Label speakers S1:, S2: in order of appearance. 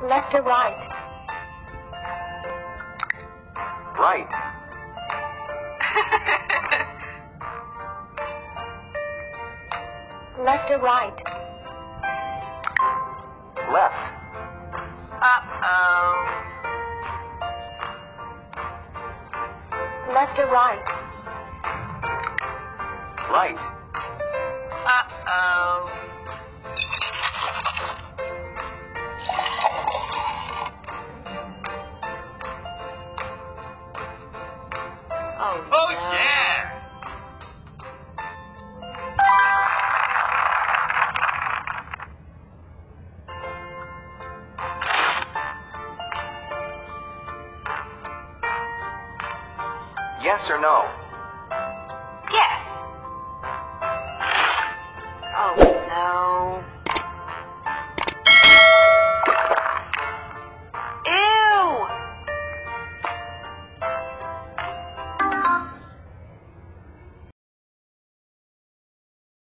S1: Left or right?
S2: Right.
S1: Left or right?
S2: Left.
S3: Uh-oh.
S1: Left or right?
S2: Right.
S3: Uh-oh. Oh,
S4: Oh,
S3: no.
S4: yeah!
S2: Yes or no?